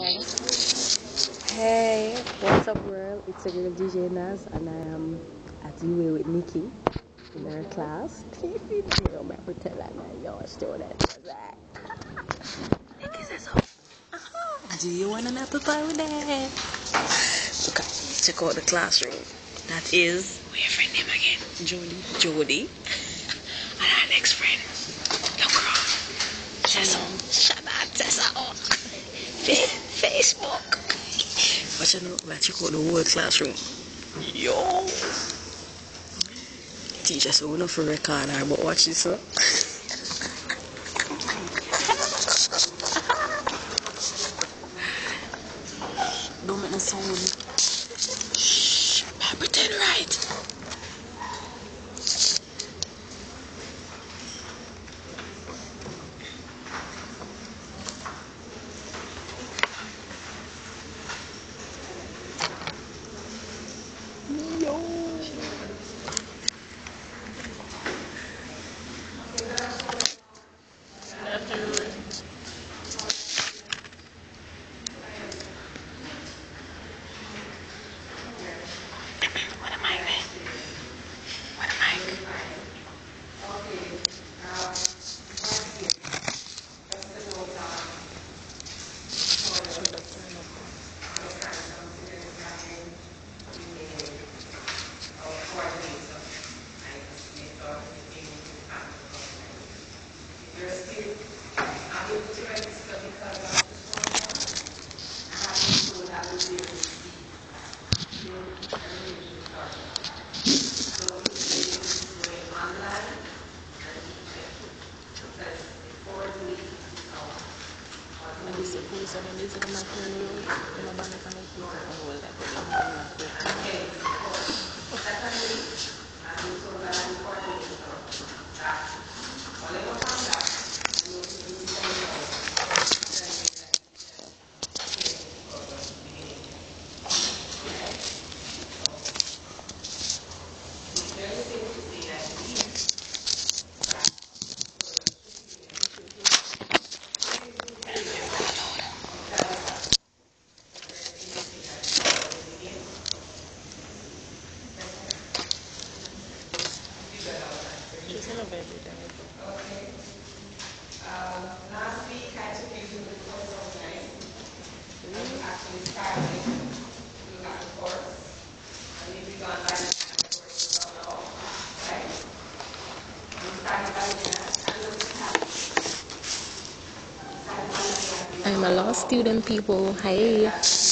Hey, what's up world? It's your girl DJ Naz and I am at UA with Nikki in her class. You know, I pretend like I'm your student. Nikki says, do you want an apple pie with that? Okay, check out the classroom. That is, what's your friend name again? Jody. And our next friend, look girl. Shut up, Tessa. Facebook. But you know, let's check out the whole classroom. Yo! Teacher, so we don't for record her, but watch this, huh? Don't make no sound. Shh, I pretend right. Last week I took you to the course online. We actually started looking at the course. And if you go online and the course is all out, right? We started by I'm a law student, people. Hey.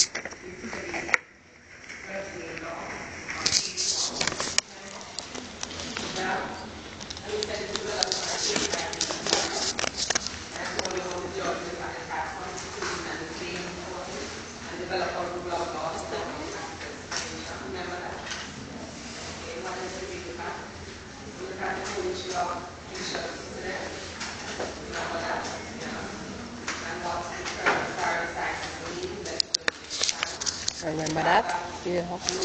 Remember that? Yeah.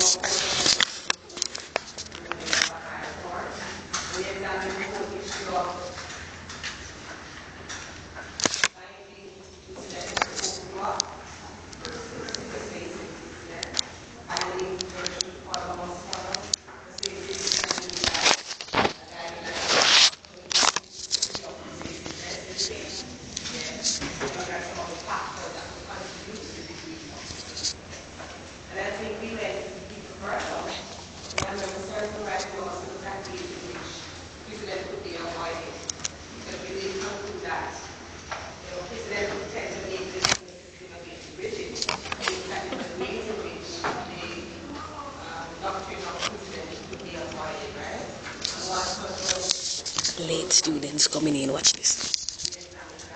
Late students coming in, watch this.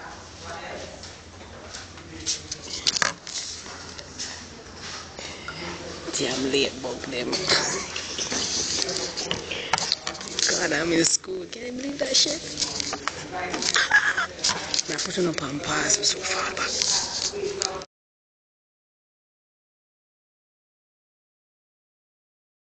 Damn late bug them. God, I'm in school. Can you believe that shit? I'm putting up on pause, I'm so far back.